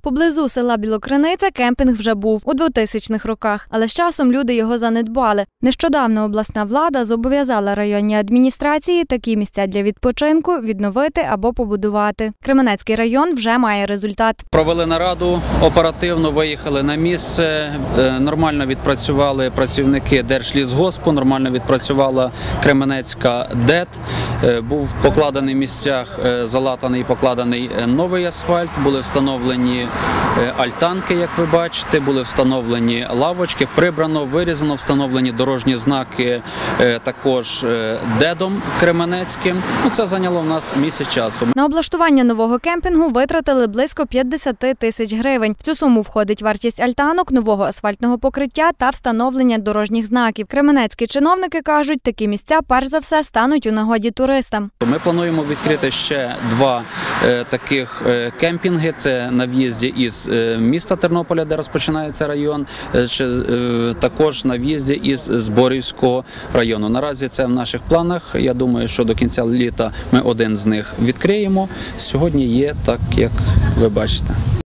Поблизу села Білокриниця кемпінг вже був у 2000-х роках, але з часом люди його занедбали. Нещодавно обласна влада зобов'язала районні адміністрації такі місця для відпочинку відновити або побудувати. Кременецький район вже має результат. Провели нараду, оперативно виїхали на місце, нормально відпрацювали працівники Держлісгоспу, нормально відпрацювала Кременецька ДЕТ. Був покладений в місцях, залатаний і покладений новий асфальт, були встановлені альтанки, як ви бачите, були встановлені лавочки, прибрано, вирізано, встановлені дорожні знаки також ДЕДом Кременецьким. Це зайняло в нас місяць часу. На облаштування нового кемпінгу витратили близько 50 тисяч гривень. В цю суму входить вартість альтанок, нового асфальтного покриття та встановлення дорожніх знаків. Кременецькі чиновники кажуть, такі місця перш за все стануть у нагоді туристам. Ми плануємо відкрити ще 2 таких кемпінги. Це на в'їзді із міста Тернополя, де розпочинається район, також на в'їзді із Зборівського району. Наразі це в наших планах. Я думаю, що до кінця літа ми один з них відкриємо. Сьогодні є так, як ви бачите.